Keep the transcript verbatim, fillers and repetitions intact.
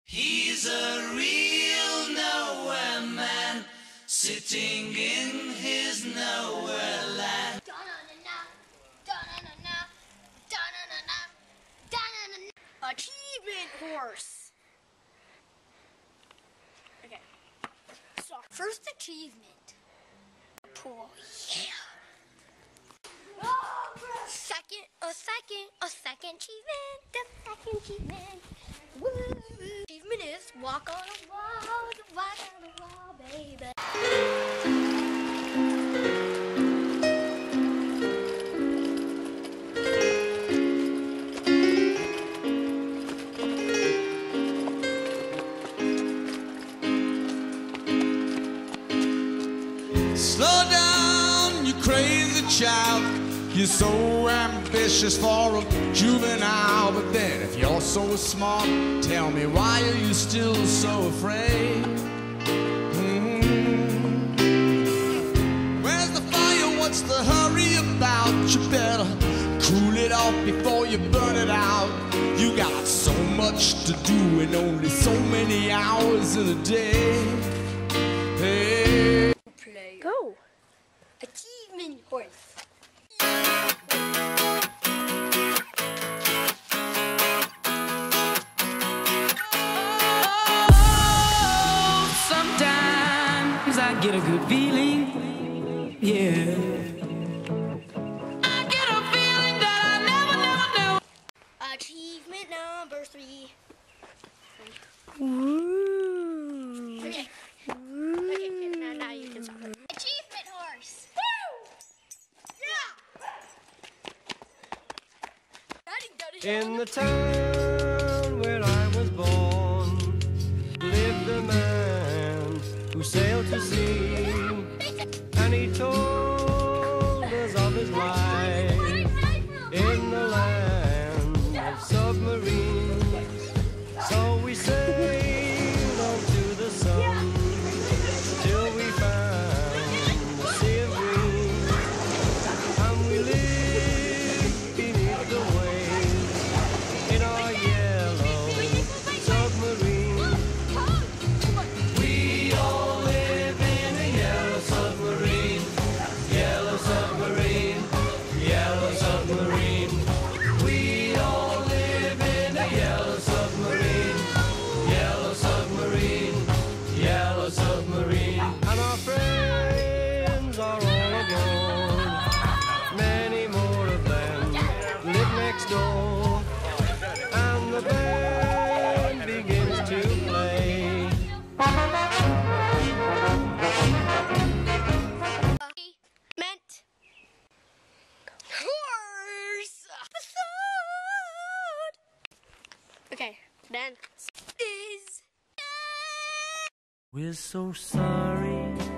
He's a real nowhere man, sitting in his nowhere land. Achievement horse. Okay. So first achievement. Pool. Yeah. Second, a second, a second achievement. The second achievement. Woo. Achievement is walk on a wall, walk on a wall, baby. Slow down, you crazy child. You're so ambitious for a juvenile. But then if you're so smart, tell me, why are you still so afraid? Mm-hmm. Where's the fire? What's the hurry about? You better cool it off before you burn it out. You got so much to do and only so many hours in a day. Hey. Play. Go. Achievement horse. Sometimes I get a good feeling, yeah. I get a feeling that I never, never knew. Achievement number three. Ooh. Okay. Okay, okay, now, now you can stop it. Achievement horse. Woo! Yeah! In the town where I was born lived a man who sailed to sea, and he told us of his life in the land of submarines. So we sailed on to the sun till we found the sea of green, and we lived beneath the waves in our yellow submarine. We all live in a yellow submarine, yellow submarine, yellow submarine. We all live in a yellow submarine, yellow submarine, yellow submarine. And our friends are all gone. Many more of them live next door, and the band begins to play. Meant horse episode. Okay, then is We're so sorry